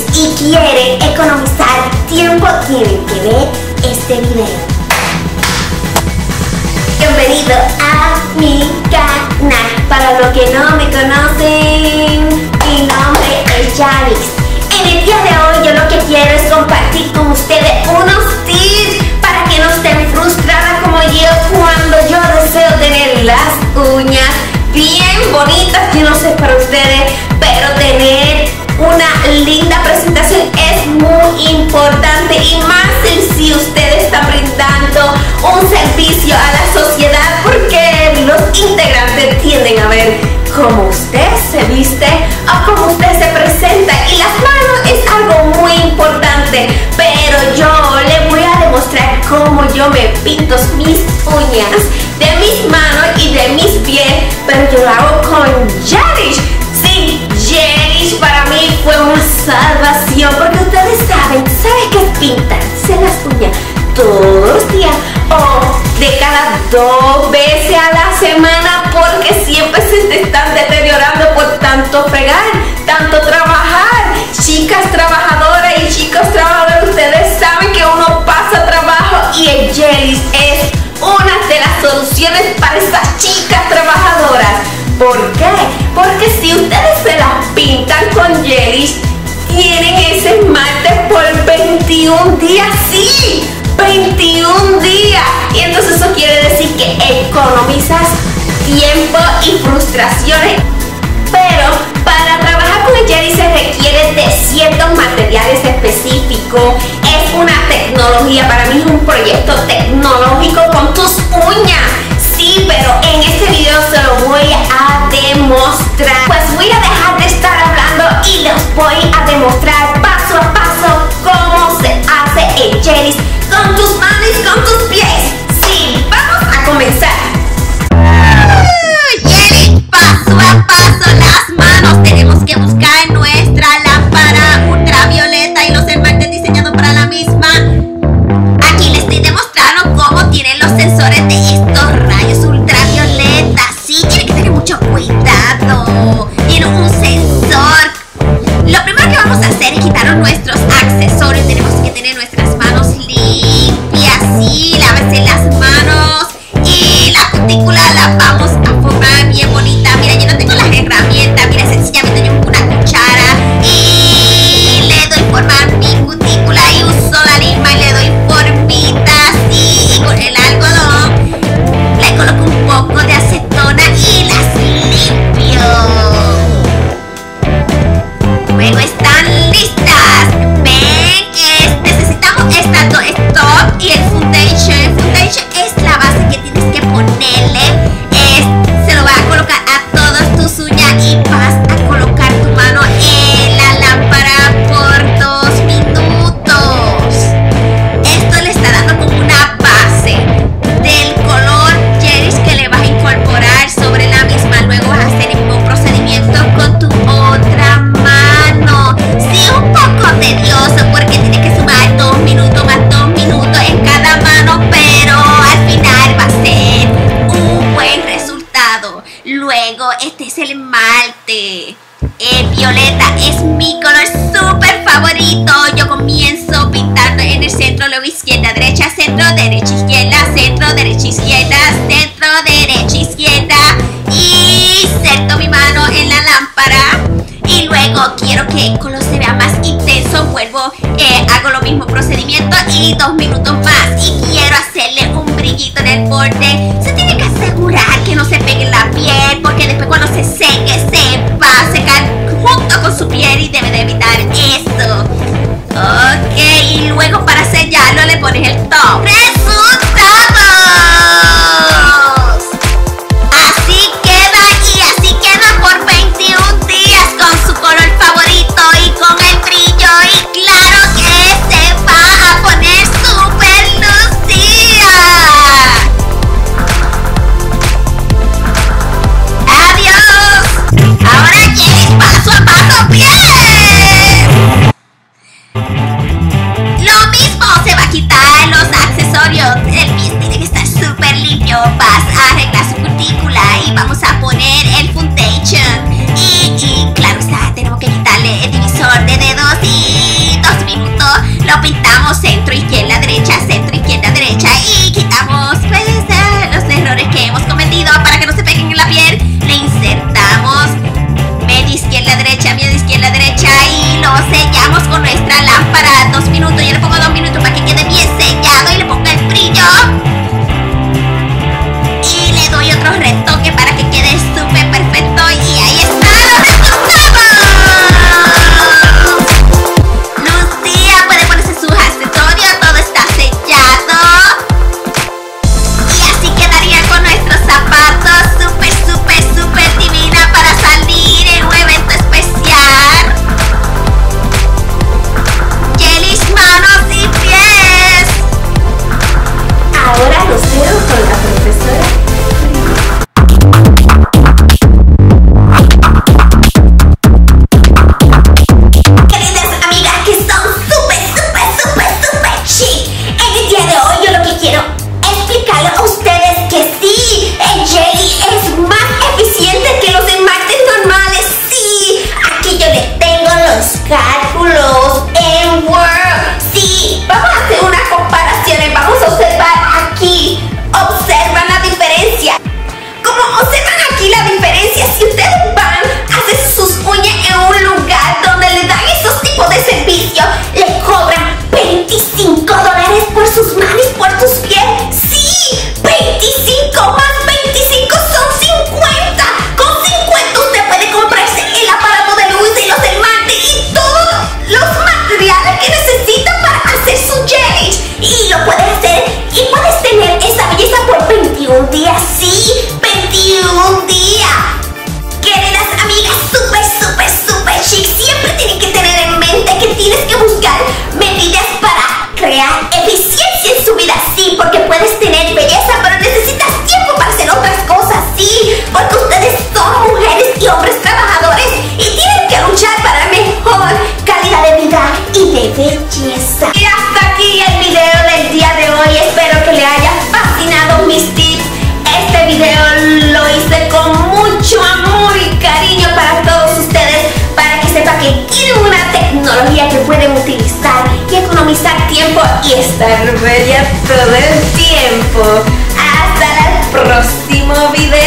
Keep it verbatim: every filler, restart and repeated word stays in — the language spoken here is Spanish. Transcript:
Jellies y quieren economizar tiempo, tienen que ver este video. Bienvenido a mi canal. Para los que no me conocen, mi nombre es Jellies. En el día de hoy yo lo que quiero es compartir con ustedes unos tips para que no estén frustradas como yo cuando yo deseo tener las uñas bien bonitas. Yo no sé para ustedes, pero tener una linda presentación es muy importante, y más si usted está brindando un servicio a la sociedad, porque los integrantes tienden a ver cómo usted se viste o cómo usted se presenta, y las manos es algo muy importante. Pero yo le voy a demostrar cómo yo me pinto mis uñas de mis manos y de mis pies, pero yo lo hago con Jellies. Sí, Jellies para mí fue una salvación, porque ustedes saben, ¿saben qué es pintarse las uñas todos los días o de cada dos veces a la semana? Porque siempre se te están deteriorando por tanto fregar, tanto trabajar. Chicas trabajadoras y chicos trabajadores, ustedes saben que uno pasa trabajo, y el Jellies es una de las soluciones para estas chicas trabajadoras. ¿Por qué? Porque si ustedes se las pintan con Jellies, tienen ese esmalte por veintiún días. ¡Sí! veintiún días. Y entonces eso quiere decir que economizas tiempo y frustraciones. Pero para trabajar con el Jellies se requiere de ciertos materiales específicos. Es una tecnología, para mí es un proyecto tecnológico con tus uñas. Sí, pero en este video se lo voy a demostrar. Pues voy a dejar de estar hablando y les voy a demostrar paso a paso cómo se hace el Jellies con tus manos y con tus pies. Sí, vamos a comenzar. Uh, Jellies, paso a paso las manos. Tenemos que buscar nuestra lámpara ultravioleta y los esmaltes diseñados para la misma. Aquí les estoy demostrando cómo tienen los sensores de estos rayos ultravioleta. Sí, tienen que tener mucho cuidado. Tienen un sensor. Lo primero que vamos a hacer es quitar nuestros accesorios. Tenemos que tener nuestras manos limpias. Sí, lávense las manos. Y la cutícula la vamos a formar bien bonita. Mira, yo no tengo las herramientas. Mira, sencillamente yo una cuchara y le doy forma a mi cutícula y uso la lima y le doy formita así. Y con el algodón le coloco un poco de acetona y las limpio. Luego están listas. Ven, es, necesitamos estas dos, stop y el foundation. El foundation es la base que tienes que ponerle. Es, se lo va a colocar a todas tus uñas y vas a colocar tu mano en la lámpara por dos minutos. Esto le está dando como una base del color Jellies que le vas a incorporar sobre la misma. Luego vas a hacer el mismo procedimiento con tu otra mano. Sí, un poco tedioso porque tienes que sumar dos minutos más dos minutos en cada mano, pero al final va a ser un buen resultado. Luego, este es el esmalte. El violeta es mi color súper favorito. Yo comienzo pintando en el centro, luego izquierda, derecha, centro, derecha, izquierda, centro, derecha, izquierda, centro, derecha, izquierda. Y inserto mi mano en la lámpara. Y luego quiero que el color se vea más intenso. Vuelvo, eh, hago lo mismo procedimiento y dos minutos más. Y quiero hacerle un brillito en el borde. Se tiene que asegurar que no se pegue en la piel, porque después cuando se seque se va a secar junto con su piel y debe de evitar eso. Ok, y luego para sellarlo le pones el top. ¡Resultados! Así queda, y así queda por veintiún días con su color favorito y con el brillo. Y claro que se va a poner súper lucida. ¡Adiós! Ahora Jellies, paso a paso, bien. Lo mismo, se va a quitar los accesorios. El piso tiene que estar súper limpio. Vas a arreglar su cutícula y vamos a poner el foundation. Y, y claro está, tenemos que quitarle el divisor de de dos y dos minutos. Lo pintamos centro, izquierda, derecha, centro, izquierda, derecha. Y quitamos pues eh, los errores que hemos cometido para que no se peguen en la piel. Le insertamos media izquierda, derecha, media izquierda, derecha. Y lo sellamos con nuestra lámpara. Dos minutos, yo le pongo dos minutos para que quede bien sellado y le ponga el brillo. Y le doy otro retoque para que quede súper perfecto. Y ahí está los resultados. Lucía puede ponerse su accesorio, todo está sellado. Y así quedaría con nuestros zapatos súper, súper, súper divina para salir en un evento especial. Jelly's manos y pies. Ahora los dejo con la profesora. Queridas amigas que son súper, súper, súper, súper chic, en el día de hoy yo lo que quiero explicarle a ustedes que sí, el jelly es más eficiente que los esmaltes normales. Sí, aquí yo les tengo los cálculos en Word. Sí, vamos a hacer unas comparaciones, vamos a observar aquí. Observan la diferencia. Como observan aquí la diferencia, si ustedes van a hacer sus uñas en un lugar donde le dan esos tipos de servicios, le cobran veinticinco dólares por sus manos y por sus pies. Sí, veinticinco más veinticinco son cincuenta. Con cincuenta usted puede comprarse el aparato de luz y los esmaltes y todos los materiales que necesita para hacer su jelly. Y lo puedes hacer y puedes tener esa belleza por veintiún días. Sí, veintiún días. Queridas amigas, súper, súper, súper chic. Siempre tienen que tener en mente que tienes que buscar medidas para crear eficiencia en su vida. Sí, porque puedes tener belleza, pero necesitas tiempo para hacer otras cosas. Sí, porque ustedes son mujeres y hombres trabajadores y tienen que luchar para mejor calidad de vida y de belleza. Y hasta aquí el video del día de hoy. Espero que le haya fascinado mis tips. Este video lo hice con mucho amor y cariño para todos ustedes, para que sepan que tienen una tecnología que pueden utilizar y economizar tiempo y estar bella todo el tiempo. Hasta el próximo video.